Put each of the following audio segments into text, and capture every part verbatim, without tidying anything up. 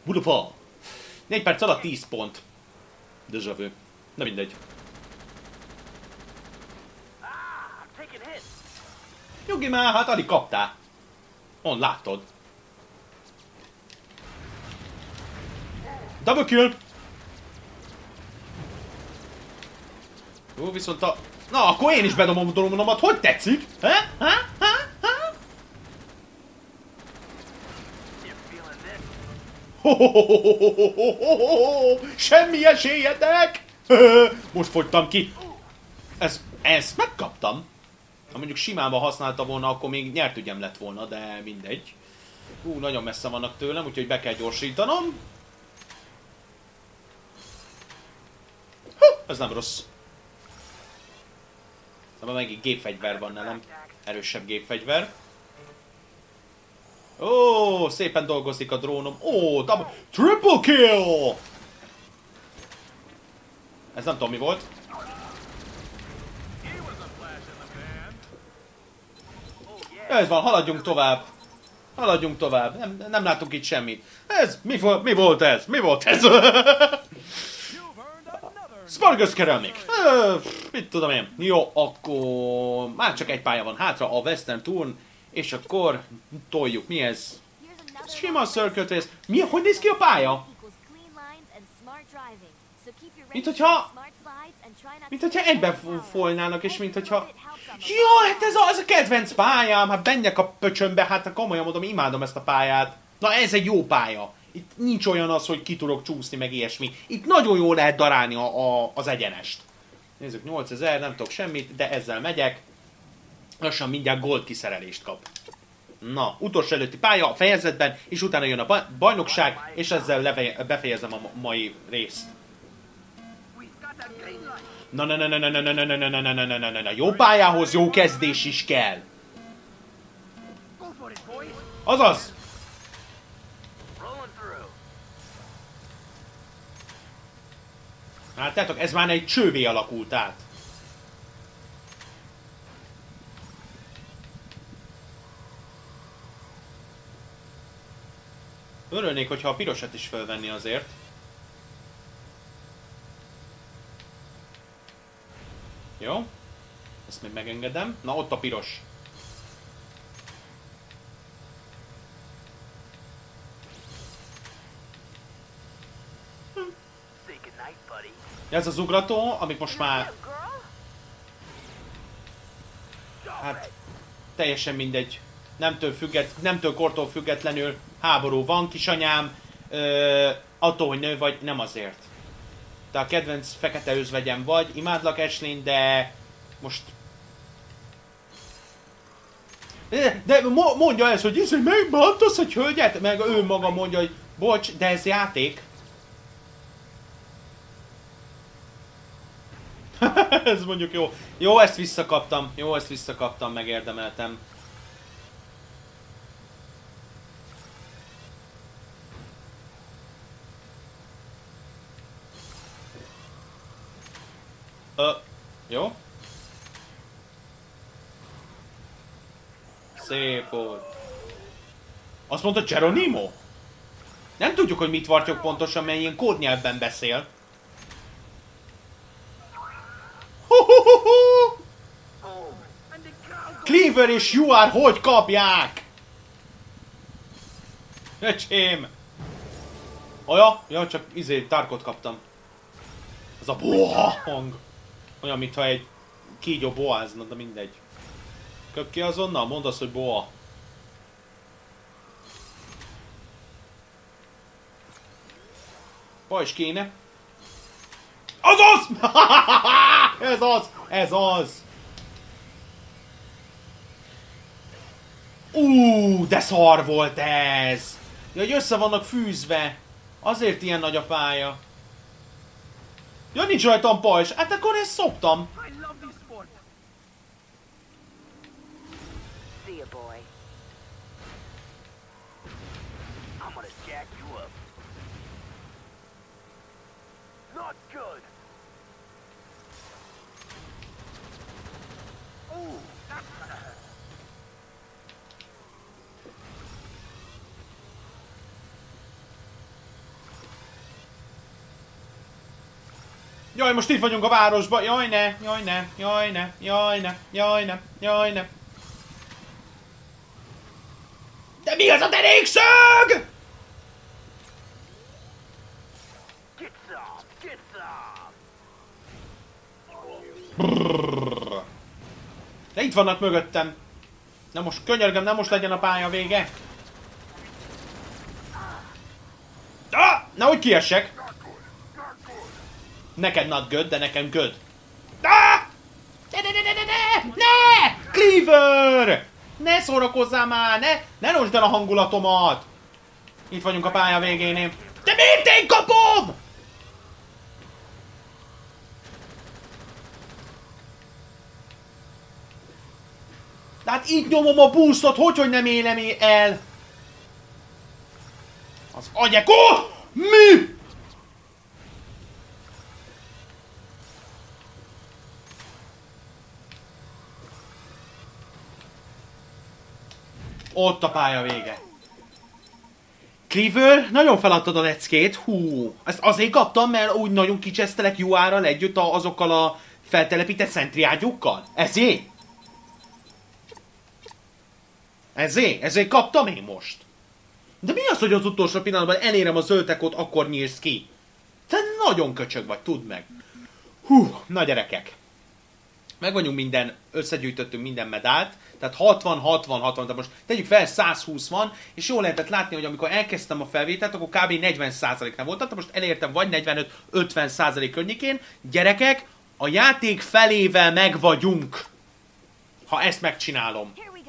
Budafa! négy perc alatt tíz pont. Déjà vu. Na mindegy. Nyugi már, hát alig kaptál. On, láttad. Double kill! Jó, viszont a... Na, akkor én is bedobom a drónomat, hogy tetszik? Ha? Ha? Ha? Ha? Semmi esélyetek! Most fogytam ki. Ezt, ezt megkaptam. Ha mondjuk simánban használta volna, akkor még nyert ügyem lett volna, de mindegy. Hú, nagyon messze vannak tőlem, úgyhogy be kell gyorsítanom. Hú, ez nem rossz. Szóval megint gépfegyver van nálam. Erősebb gépfegyver. Ó, szépen dolgozik a drónom. Ó, double... Triple kill! Ez nem tudom mi volt. Ez van, haladjunk tovább. Haladjunk tovább. Nem, nem látunk itt semmit. Ez, mi, mi volt ez? Mi volt ez? Spargus Ceramic. Mit tudom én. Jó, akkor már csak egy pálya van hátra, a Western Turn, és akkor toljuk. Mi ez? Sima Circuit Race. Mi, hogy néz ki a pálya? Mint hogyha... Mint hogyha egyben folynának, és mint hogyha... Jó, hát ez az a kedvenc pályám, hát benjek a pöcsömbe, hát komolyan mondom, imádom ezt a pályát. Na ez egy jó pálya. Itt nincs olyan az, hogy ki tudok csúszni, meg ilyesmi. Itt nagyon jól lehet darálni a, a, az egyenest. Nézzük, nyolcezer, nem tudok semmit, de ezzel megyek. Lassan mindjárt gold kiszerelést kap. Na, utolsó előtti pálya a fejezetben, és utána jön a bajnokság, és ezzel leve, befejezem a mai részt. Na, na, na, na, na, na, na, na, na, na, na, na, na, na, na, na, jó pályához jó kezdés is kell. Azaz! Hát tehát ez már egy csővé alakult át. Örülnék, hogyha a pirosat is fölvenni azért. Jó. Ezt még megengedem. Na, ott a piros. Hm. Ez az ugrató, amit most már... Hát... Teljesen mindegy. Nemtől, függet, nemtől kortól függetlenül háború van, kisanyám. Ö, attól, hogy nő vagy, nem azért. Te a kedvenc fekete özvegyem vagy, imádlak Ashlyn, de most... De, de mondja ezt, hogy izé, megbántasz egy hölgyet? Meg ő maga mondja, hogy bocs, de ez játék. Ez mondjuk jó. Jó, ezt visszakaptam. Jó, ezt visszakaptam, megérdemeltem. Ö, jó. Szép volt. Azt mondta Geronimo? Nem tudjuk, hogy mit vartyok pontosan, mert ilyen kódnyelvben beszél. Cleaver és You Are hogy kapják? Öcsém! Aja? Ja, csak izé, tárkot kaptam. Az a boha hang. Olyan, mintha egy kígyó boázna, de mindegy. Köp ki azonnal? Mondd azt, hogy boa. Pajzs kéne. Azaz! Ez az! Ez az! Ú, de szar volt ez! Ja, hogy össze vannak fűzve. Azért ilyen nagy a pálya. Ja, nincs rajtam pajzs. Hát akkor ezt szoptam. Jaj, most itt vagyunk a városba. Jaj ne, jaj ne, jaj ne, jaj ne, jaj ne, jaj ne. De mi az a derékszög? Brrr. De itt vannak mögöttem. Na most könyörgöm, nem most legyen a pálya vége. Ah! Nehogy kiessek. Neked not good, de nekem good. Ah! Ne, ne, ne, ne, ne, ne! Ne! Cleaver! Ne szórakozzál már, ne! Ne rontsd el a hangulatomat! Itt vagyunk a pálya végénél. De miért én kapom? De hát így nyomom a boostot, hogy, hogy nem élem el? Az agyek... Oh! Mi? Ott a pálya vége. Cleaver, nagyon feladtad a leckét. Hú, ezt azért kaptam, mert úgy nagyon kicsesztelek jó árral együtt azokkal a feltelepített szentriágyukkal. Ezért? Ezért? Ezért kaptam én most. De mi az, hogy az utolsó pillanatban elérem a zöldtekot, akkor nyírsz ki? Te nagyon köcsög vagy, tudd meg. Hú, na gyerekek. Meg vagyunk minden, összegyűjtöttünk minden medált, tehát hatvan, hatvan, hatvan, de most tegyük fel, száz húsz van, és jól lehetett látni, hogy amikor elkezdtem a felvételt, akkor kb. negyven százaléknál volt, tehát most elértem vagy negyvenöt-ötven százalék környékén. Gyerekek, a játék felével meg vagyunk, ha ezt megcsinálom.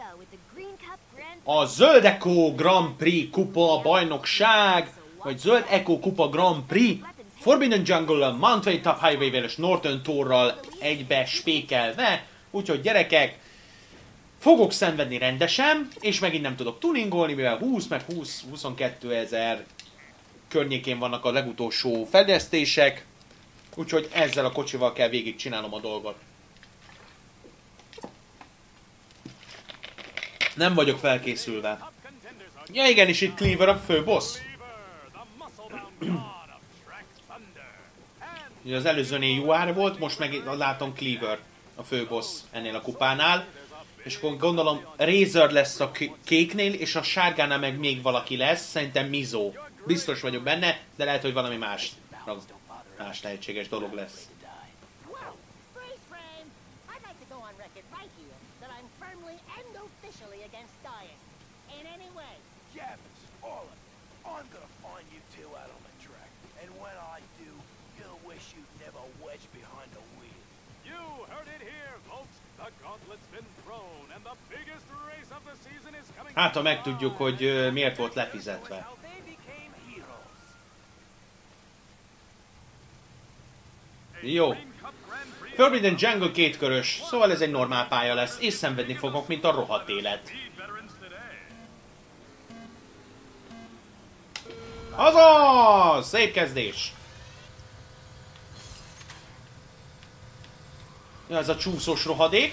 A Zöld Eco Grand Prix kupa bajnokság, vagy Zöld Eco kupa Grand Prix, Forbidden Jungle-al, Mount Wayne Top Highway-vel és Northern Tour-ral egybe spékelve, úgyhogy gyerekek, fogok szenvedni rendesen, és megint nem tudok tuningolni, mivel húsz, meg húsz-huszonkettő ezer környékén vannak a legutolsó fejlesztések, úgyhogy ezzel a kocsival kell végig csinálnom a dolgot. Nem vagyok felkészülve. Ja igen, és itt Cleaver a főbossz. Ugye az előzőnél jó ár volt, most meg látom Cleaver a főbossz ennél a kupánál. És akkor gondolom Razor lesz a kéknél, és a sárgánál meg még valaki lesz, szerintem Mizo. Biztos vagyok benne, de lehet, hogy valami más, más lehetséges dolog lesz. Hát, ha megtudjuk, hogy uh, miért volt lefizetve. Jó. Forbidden Jungle kétkörös, szóval ez egy normál pálya lesz, és szenvedni fogok, mint a rohadt élet. Azaz! Szép kezdés! Ja, ez a csúszós rohadék.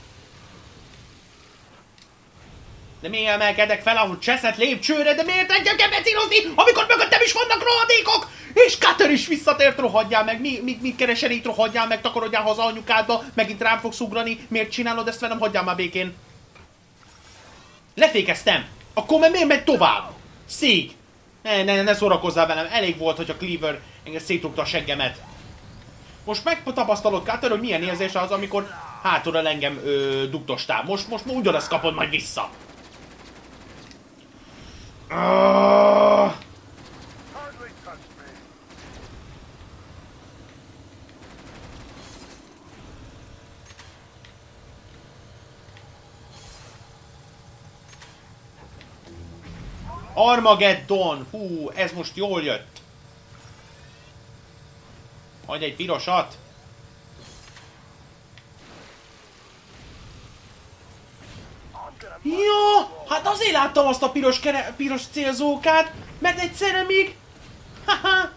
De miért emelkedek fel a cseszett lépcsőre, de miért engem kell becélozni, amikor mögöttem is vannak rohadékok? És Cutter is visszatért, rohadjál meg, mi, mi, mit keresel itt, rohadjál meg, takarodjál haza anyukádba, megint rám fogsz ugrani, miért csinálod ezt velem, hagyjál már békén. Lefékeztem, akkor meg miért megy tovább? Szíg! Ne, ne, ne szórakozzál velem, elég volt, hogy a Cleaver engem szétrugta a seggemet. Most megtapasztalod, Cutter, hogy milyen érzés az, amikor hátulról engem ö, dugtostál. Most, most ugyanazt kapod majd vissza. Uh... Armageddon! Hú, ez most jól jött. Hagyj egy pirosat. Ja, hát azért láttam azt a piros, kere, piros célzókát, mert egyszerre még... Haha.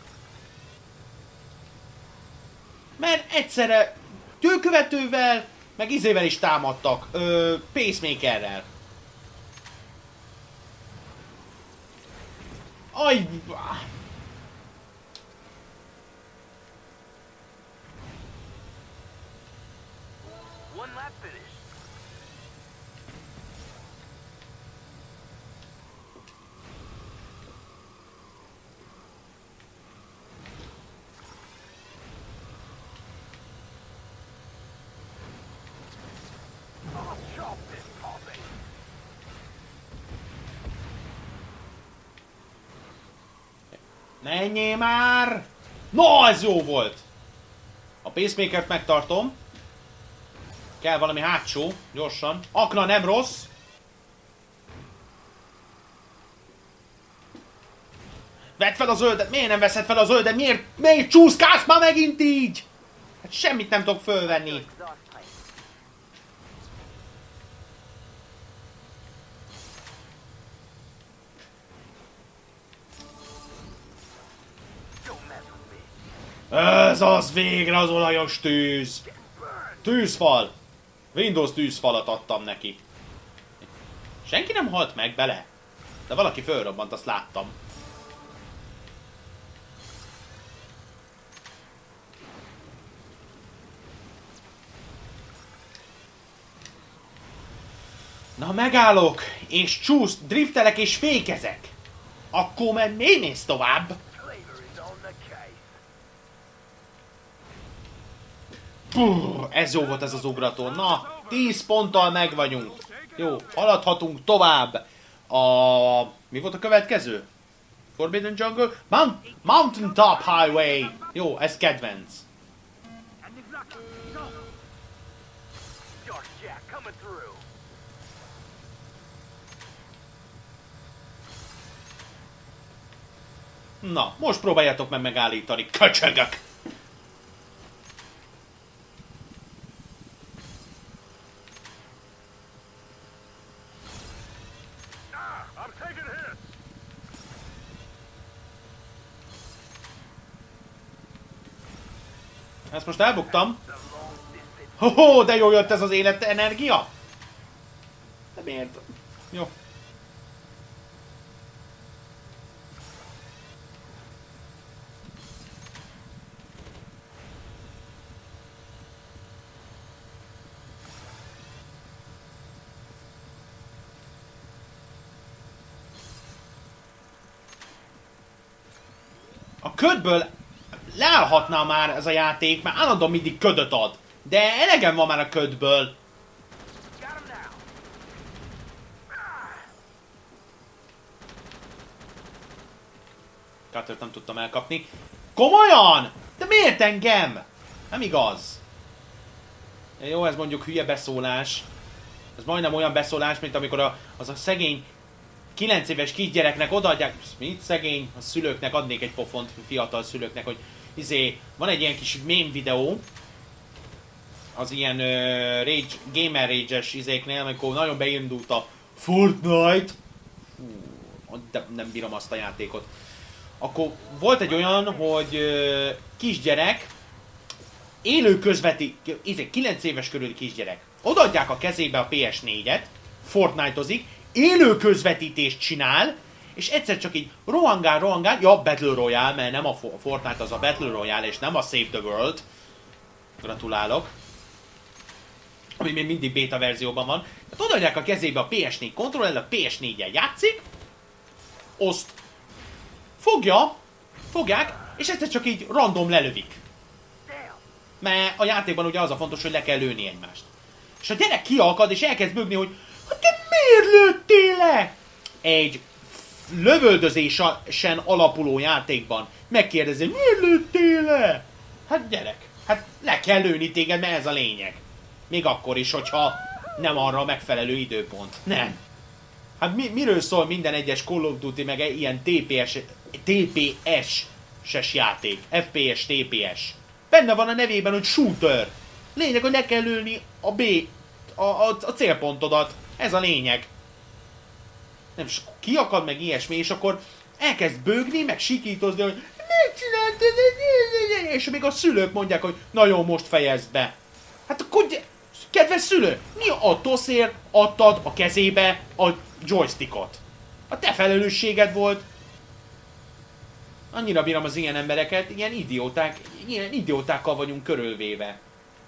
Mert egyszerre tőkövetővel, meg izével is támadtak, ö, pacemakerrel. Aj! Menjél már! No, ez jó volt! A pacemakert megtartom. Kell valami hátsó, gyorsan. Akna nem rossz. Vedd fel a zöldet! Miért nem veszed fel a zöldet? Miért, miért csúszkálsz már megint így? Hát semmit nem tudok fölvenni. Ez az végre az olajos tűz! Tűzfal! Windows tűzfalat adtam neki. Senki nem halt meg bele. De valaki fölrobbant, azt láttam. Na megállok, és csúsz, driftelek és fékezek. Akkor mert mi mész tovább? Puh, ez jó volt ez az ugrató. Na, tíz ponttal meg vagyunk. Jó, haladhatunk tovább. A... Mi volt a következő? Forbidden Jungle? Mount... Mountain Top Highway. Jó, ez kedvenc. Na, most próbáljátok meg megállítani, köcsögök! Ezt most elbuktam. Hoho, de jó jött ez az életenergia! De miért? Jó. A ködből leállhatná már ez a játék, mert állandóan mindig ködöt ad. De elegem van már a ködből. Cuttert nem tudtam elkapni. Komolyan? De miért engem? Nem igaz. Jó, ez mondjuk hülye beszólás. Ez majdnem olyan beszólás, mint amikor a, az a szegény kilenc éves kisgyereknek odaadják, mit szegény, a szülőknek adnék egy pofont, fiatal szülőknek, hogy izé, van egy ilyen kis meme videó, az ilyen uh, rage, gamer rage-es izéknél, amikor nagyon beindult a Fortnite, hú, de nem bírom azt a játékot. Akkor volt egy olyan, hogy uh, kisgyerek, élő közveti, izé, kilenc éves körüli kisgyerek, odaadják a kezébe a P S négyet, Fortnite-ozik, élő közvetítést csinál, és egyszer csak így rohangál, rohangál, ja, Battle Royale, mert nem a Fortnite az a Battle Royale, és nem a Save the World. Gratulálok. Ami még mindig beta verzióban van. Tehát odaadják a kezébe a P S négy kontroller, a P S néggyel játszik, azt fogja, fogják, és egyszer csak így random lelövik. Mert a játékban ugye az a fontos, hogy le kell lőni egymást. És a gyerek kiakad, és elkezd bőgni, hogy hát te miért lőttél le? Egy lövöldözésen alapuló játékban megkérdezi, miért lőttél le? Hát gyerek, hát le kell lőni téged, mert ez a lényeg. Még akkor is, hogyha nem arra a megfelelő időpont. Nem. Hát mi, miről szól minden egyes Call of Duty, meg ilyen T P S, T P S-ses játék. F P S, T P S. Benne van a nevében, hogy shooter. Lényeg, hogy le kell lőni a B, a, a, a célpontodat. Ez a lényeg. Nem, és kiakad meg ilyesmi, és akkor elkezd bőgni, meg sikítozni, hogy mit csináltad, és még a szülők mondják, hogy na jó, most fejezd be. Hát akkor, kedves szülő, mi a toszért adtad a kezébe a joystickot? A te felelősséged volt. Annyira bírom az ilyen embereket, ilyen idióták, ilyen idiótákkal vagyunk körülvéve.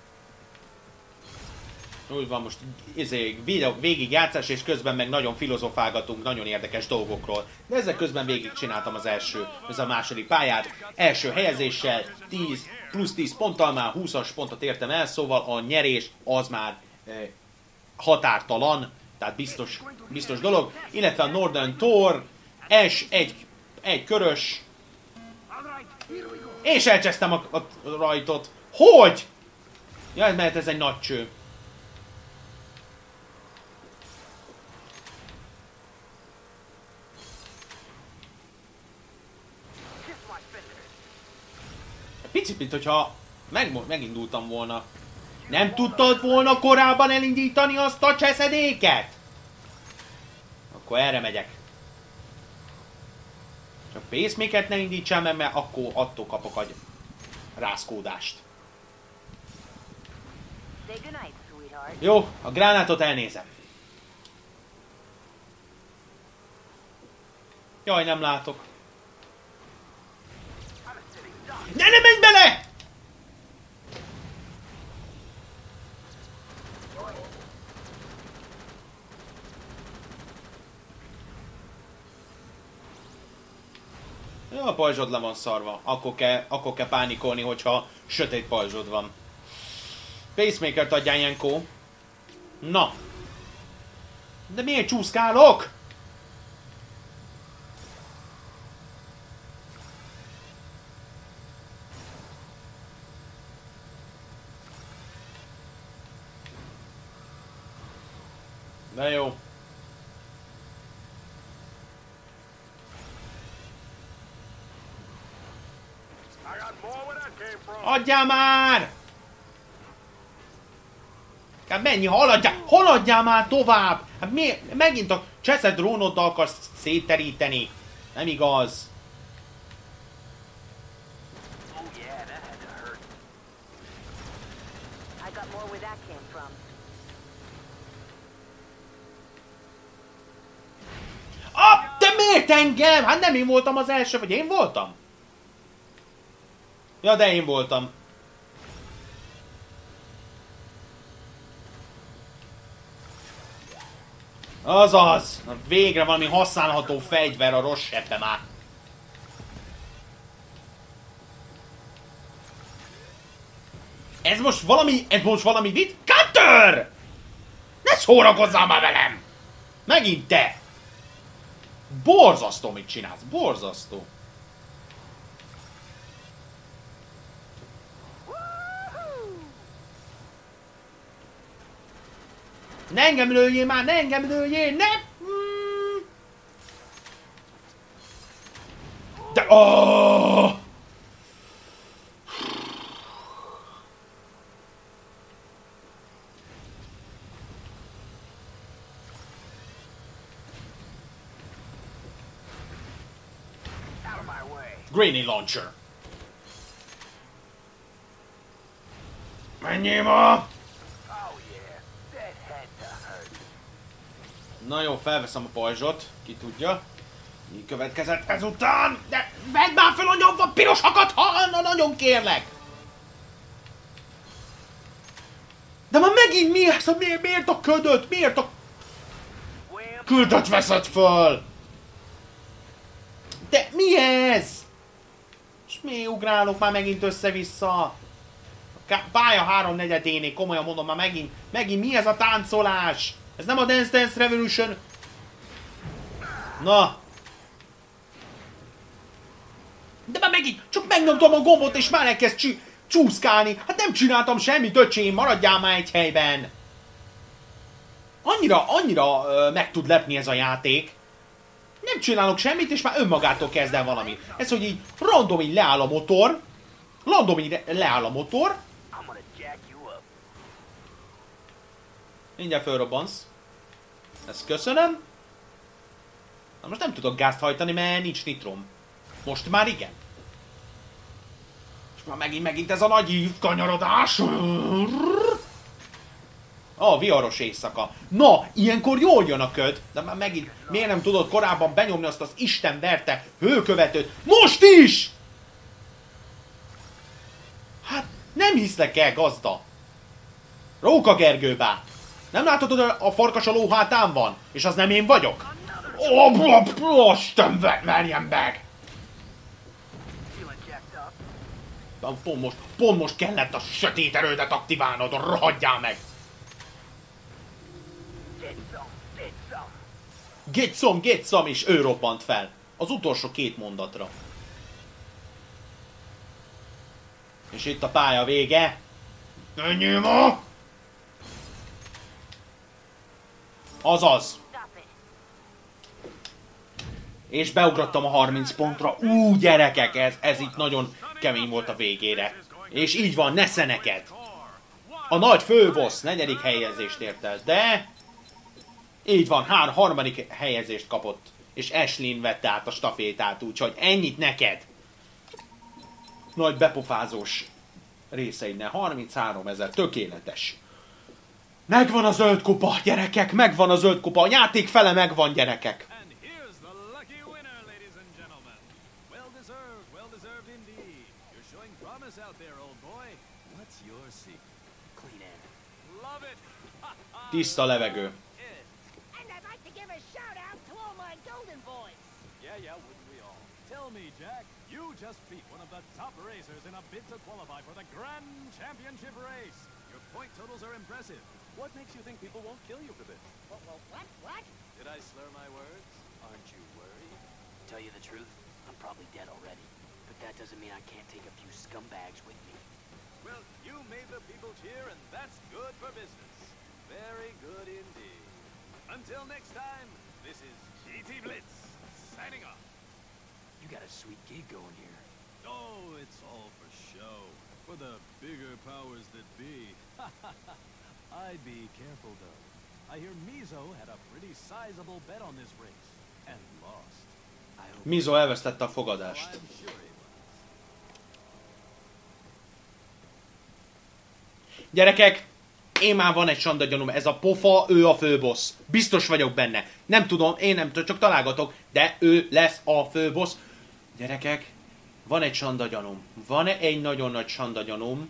Úgy van, most izé, végig játszás, és közben meg nagyon filozofálgatunk nagyon érdekes dolgokról. De ezzel közben végig csináltam az első, ez a második pályát. Első helyezéssel tíz plusz tíz ponttal már húszas pontot értem el, szóval a nyerés az már e, határtalan, tehát biztos, biztos dolog. Illetve a Northern Tour, S egy, egy körös, És elcsesztem a, a rajtot. Hogy? Jaj, mert ez egy nagy cső. Picit, mint hogyha meg, megindultam volna. Nem tudtad volna korábban elindítani azt a cseszedéket? Akkor erre megyek. Csak pacemaker-t ne indítsam meg, mert akkor attól kapok egy rázkódást. Jó, a gránátot elnézem. Jaj, nem látok. Ne, ne menj bele! Jó, a pajzsod le van szarva. Akkor kell, akkor kell pánikolni, hogyha sötét pajzsod van. Pacemakert adjál, Jenko. Na. De miért csúszkálok? De jó. Adjál már! Hát mennyi, haladjál, haladjál már tovább! Hát miért? Megint a cseszed drónoddal akarsz szétteríteni. Nem igaz. Ah, te miért engem? Hát nem én voltam az első, vagy én voltam? Ja, de én voltam. Azaz! Végre valami használható fegyver a rossz sebbe már. Ez most valami, ez most valami mit? Cutter! Ne szórakozzál már velem! Megint te! Borzasztó, mit csinálsz, borzasztó. Ne engem lőjél már, ne engem lőjél, ne! Mm. De... Oh! Grenade launcher. Menjél ma! Na jó, felveszem a pajzsot, ki tudja. Mi következett ezután? De vedd már fel a nyomva pirosakat, ha na, nagyon kérlek! De már megint mi ez? Miért, miért a ködöt? Miért a ködöt veszed föl? De mi ez? És mi ugrálok már megint össze-vissza? A pálya háromnegyedénél, komolyan mondom, már megint, megint mi ez a táncolás? Ez nem a Dance Dance Revolution. Na. De már megint, csak megnyomtam a gombot és már elkezd csú csúszkálni. Hát nem csináltam semmit, öcsém, maradjál már egy helyben. Annyira, annyira uh, meg tud lepni ez a játék. Nem csinálok semmit, és már önmagától kezd el valami. Ez, hogy így random így leáll a motor. Random így leáll a motor. Mindjárt fölrobbansz. Ezt köszönöm. Na most nem tudok gázt hajtani, mert nincs nitrom. Most már igen. És már megint, megint ez a nagy kanyarodás. A viharos éjszaka. Na, ilyenkor jól jön a köd. De már megint, miért nem tudod korábban benyomni azt az Isten verte hőkövetőt? Most is! Hát, nem hiszlek el, gazda. Róka Gergőbá. Nem látod, hogy a farkas a ló hátán van? És az nem én vagyok? Ó, oh, Isten verjen meg! Pont most, pont most kellett a sötét erődet aktiválnod, rohadjál meg! Get some, get some, és ő roppant fel. Get some, get some, és ő roppant fel. Az utolsó két mondatra. Get some, get some, és ő roppant fel. Az utolsó két mondatra. Get some, get some, és ő roppant fel. Get some, get some, és ő roppant fel. Az utolsó két mondatra. Get some, get some, és ő roppant fel. Az utolsó két mondatra. Get some, get some, és ő roppant fel. Az utolsó két mondatra. És itt a pálya vége. Ennyi ma! Azaz. És beugrottam a harminc pontra. Ú, gyerekek, ez, ez itt nagyon kemény volt a végére. És így van, nesze neked. A nagy főbossz negyedik helyezést ért el, de... Így van, hár, harmadik helyezést kapott. És Ashlyn vette át a stafétát, úgyhogy ennyit neked. Nagy bepofázós részeinnel. harminchárom ezer, tökéletes. Megvan a zöld kupa, gyerekek, megvan a zöld kupa. A játék fele megvan, gyerekek. Tiszta levegő. Just beat one of the top racers in a bid to qualify for the Grand Championship race. Your point totals are impressive. What makes you think people won't kill you for this? What, what, what, what? Did I slur my words? Aren't you worried? Tell you the truth, I'm probably dead already. But that doesn't mean I can't take a few scumbags with me. Well, you made the people cheer, and that's good for business. Very good indeed. Until next time, this is G T Blitz, signing off. You got a sweet gig going here. Oh, it's all for show. For the bigger powers that be. I'd be careful, though. I hear Mizo had a pretty sizable bet on this race. And lost. Mizo elvesztette a fogadást. I'm sure he was. Gyerekek, én már van egy sanda gyanúm, ez a pofa, ő a főbossz. Biztos vagyok benne. Nem tudom, én nem tudom, csak találgatok, de ő lesz a főbossz. Gyerekek, van egy sanda gyanúm. Van egy nagyon nagy sanda gyanúm.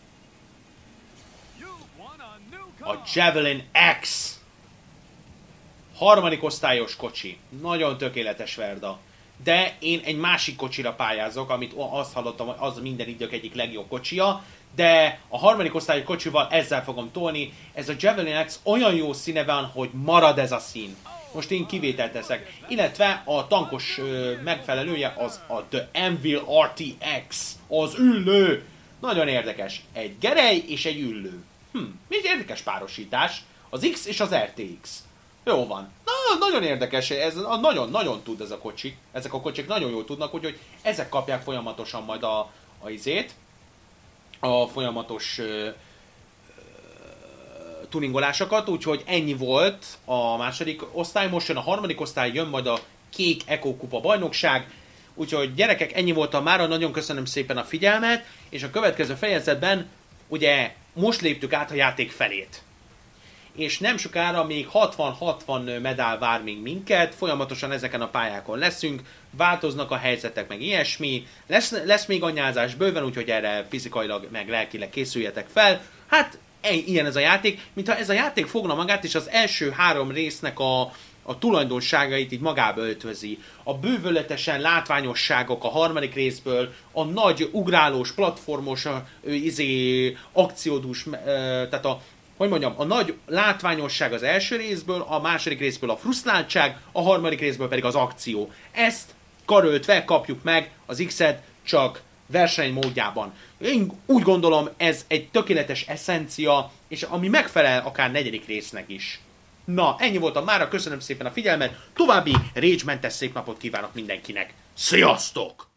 A Javelin X. Harmadik osztályos kocsi. Nagyon tökéletes Verda. De én egy másik kocsira pályázok, amit azt hallottam, az minden idők egyik legjobb kocsia. De a harmadik osztályos kocsival ezzel fogom tolni. Ez a Javelin X olyan jó színe van, hogy marad ez a szín. Most én kivételt teszek. Illetve a tankos ö, megfelelője az a The Anvil er té iksz. Az üllő. Nagyon érdekes. Egy gerej és egy üllő. Hm, egy érdekes párosítás. Az X és az er té iksz. Jó van. Na, nagyon érdekes. Ez nagyon-nagyon tud ez a kocsi. Ezek a kocsik nagyon jól tudnak, úgyhogy ezek kapják folyamatosan majd a, a izét. A folyamatos ö, ö, tuningolásokat, úgyhogy ennyi volt a második osztály. Most jön a harmadik osztály, jön majd a kék Eco Kupa bajnokság. Úgyhogy gyerekek, ennyi volt a mára, nagyon köszönöm szépen a figyelmet, és a következő fejezetben ugye most léptük át a játék felét. És nem sokára még hatvan-hatvan medál vár még minket, folyamatosan ezeken a pályákon leszünk, változnak a helyzetek, meg ilyesmi, lesz, lesz még anyázás bőven, úgyhogy erre fizikailag, meg lelkileg készüljetek fel. Hát ilyen ez a játék, mintha ez a játék fogna magát, és az első három résznek a, a tulajdonságait így magába öltvözi. A bővületesen látványosságok a harmadik részből, a nagy ugrálós, platformos, izé, akciódús, tehát a hogy mondjam, a nagy látványosság az első részből, a második részből a frusztráltság, a harmadik részből pedig az akció. Ezt karöltve kapjuk meg az X-et, csak verseny módjában. Én úgy gondolom, ez egy tökéletes eszencia, és ami megfelel akár negyedik résznek is. Na, ennyi volt a mára, köszönöm szépen a figyelmet, további rage-mentes szép napot kívánok mindenkinek. Sziasztok!